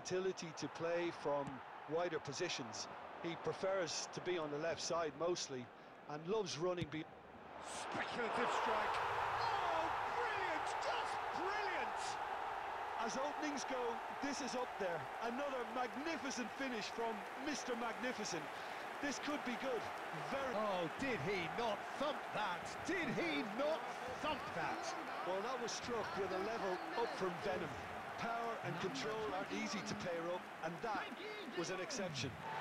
versatility to play from wider positions. He prefers to be on the left side mostly and loves running. Speculative strike. Oh, brilliant! Just brilliant! As openings go, this is up there. Another magnificent finish from Mr. Magnificent. This could be good. Oh, did he not thump that? Did he not thump that? Well, that was struck with a level up from Venom. Power and control are easy to pair up, and that was an exception.